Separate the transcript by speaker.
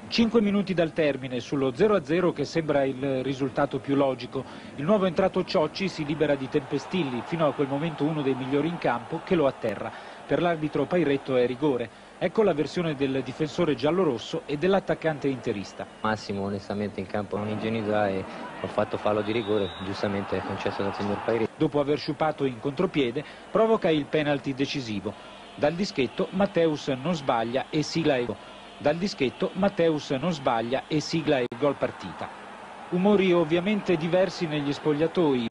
Speaker 1: 5 minuti dal termine, sullo 0-0 che sembra il risultato più logico, il nuovo entrato Ciocci si libera di Tempestilli, fino a quel momento uno dei migliori in campo, che lo atterra. Per l'arbitro Pairetto è rigore. Ecco la versione del difensore giallorosso e dell'attaccante interista.
Speaker 2: Massimo onestamente in campo un'ingenuità e ho fatto fallo di rigore, giustamente concesso dal signor Pairetto.
Speaker 1: Dopo aver sciupato in contropiede, provoca il penalty decisivo. Dal dischetto Matteus non sbaglia e sigla il gol partita. Umori ovviamente diversi negli spogliatoi.